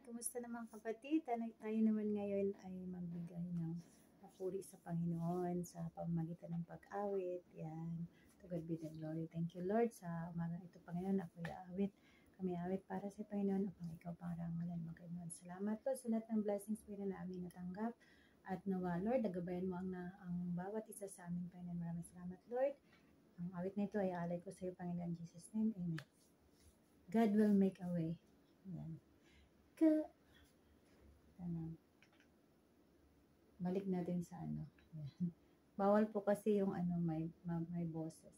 Kumusta naman kapatid? Tayo naman ngayon ay magbigay ng papuri sa Panginoon sa pamamagitan ng pag-awit. Yan. To God be the glory. Thank you Lord sa umagang ito Panginoon. Ako'y awit. Kami awit para sa Panginoon upang ikaw parangalan mo Panginoon. Salamat Lord sa lahat ng blessings Panginoon na amin natanggap. At nawa Lord, nagabayan mo ang bawat isa sa amin Panginoon. Maraming salamat Lord. Ang awit na ito ay alay ko sa iyo Panginoon Jesus name. Amen. God will make a way. Yan. Balik natin sa ano. Yan. Bawal po kasi yung ano may boses.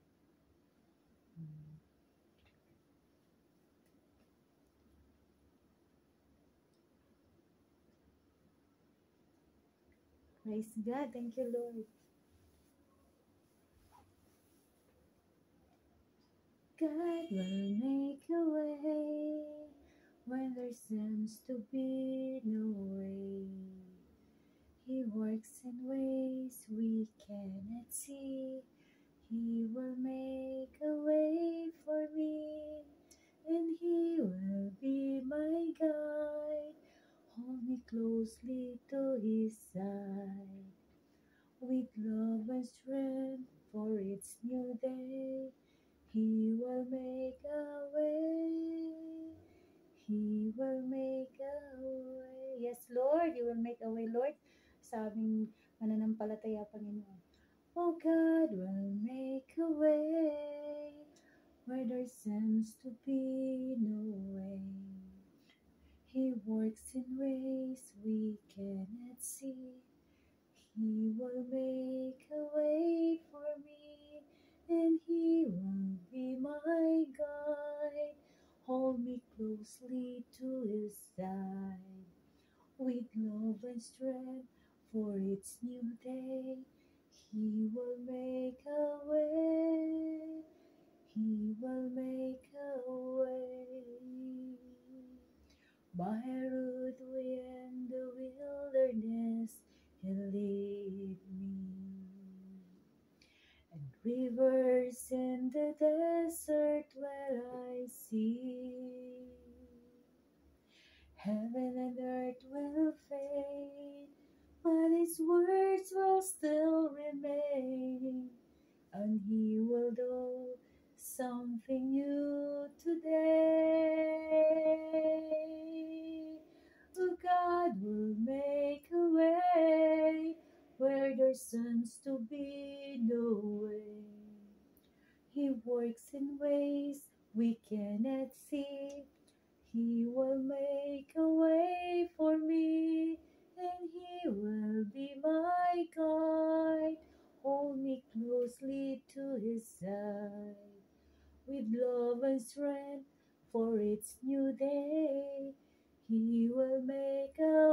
Praise God. Thank you Lord. God will make a way when there seems to be no way. He works in ways we cannot see. He will make a way for me, and He will be my guide. Hold me closely to His side. With love and strength for its new day, He will make a way. He will make a way. Yes, Lord, You will make a way, Lord, sa aming mananampalataya, Panginoon. Oh, God will make a way where there seems to be no way. He works in ways we cannot see. He will make a way for me, and He will be my guide. Hold me closely to His side. With love and strength for its new day, He will make a way. He will make a way. By a road way in the wilderness, He'll lead me. And rivers in the desert where I see. Heaven and earth will fade, but His words will still remain. And He will do something new today. Oh, God will make a way where there seems to be no way. He works in ways we cannot see. He will make a way for me, and He will be my guide. Hold me closely to His side. With love and strength for its new day, He will make a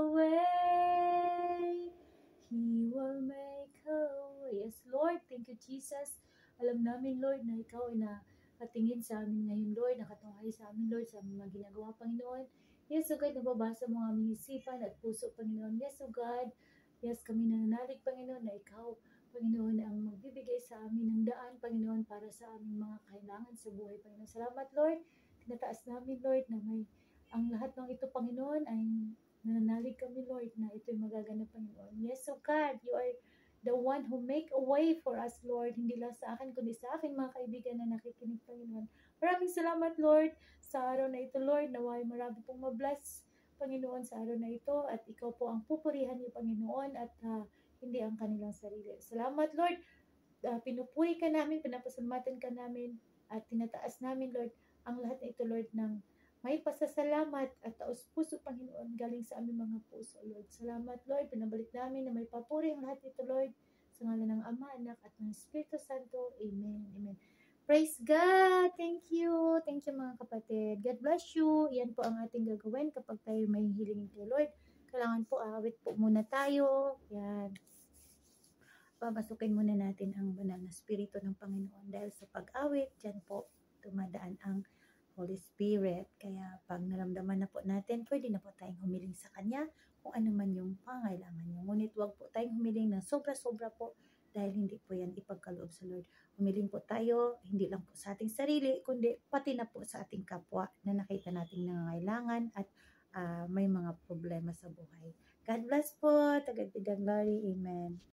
way. He will make a way. Yes, Lord. Thank you, Jesus. Alam namin, Lord, na Ikaw ay nakatingin sa amin ngayon, Lord. Nakatunghay sa amin, Lord, sa aming mga ginagawa, Panginoon. Yes, O God, nababasa mo ang aming isipan at puso, Panginoon. Yes, O God. Yes, kami nananalig, Panginoon, na Ikaw, Panginoon, ang magbibigay sa amin ng daan, Panginoon, para sa aming mga kailangan sa buhay, Panginoon. Salamat, Lord. Tinataas namin, Lord, na ang lahat ng ito, Panginoon, ay nananalig kami, Lord, na ito'y magaganap, Panginoon. Yes, O God, You are the one who make a way for us, Lord. Hindi lang sa akin, kundi sa aking mga kaibigan na nakikinig, Panginoon. Maraming salamat, Lord, sa araw na ito, Lord. Naway marami pong mabless, Panginoon, sa araw na ito. At Ikaw po ang pupurihan niyo, Panginoon, at hindi ang kanilang sarili. Salamat, Lord. Pinupuri ka namin, pinapasalamatan ka namin, at tinataas namin, Lord, ang lahat na ito, Lord, ng may pasasalamat at taos puso, Panginoon, galing sa aming mga puso, Lord. Salamat, Lord. Pinabalik namin na may papuri ang lahat ito, Lord, sa ngalan ng Ama, Anak, at ng Espiritu Santo. Amen. Amen. Praise God! Thank you. Thank you, mga kapatid. God bless you. Yan po ang ating gagawin kapag tayo may hilingin kay Lord. Kailangan po, awit po muna tayo. Yan. Papasukin muna natin ang banal na Espiritu ng Panginoon dahil sa pag-awit, dyan po tumadaan ang Holy Spirit. Kaya pag naramdaman na po natin, pwede na po tayong humiling sa Kanya kung ano man yung pangailangan nyo. Ngunit huwag po tayong humiling ng sobra-sobra po dahil hindi po yan ipagkaloob sa Lord. Humiling po tayo, hindi lang po sa ating sarili, kundi pati na po sa ating kapwa na nakita nating nangangailangan at may mga problema sa buhay. God bless po. Tagad glory. Amen.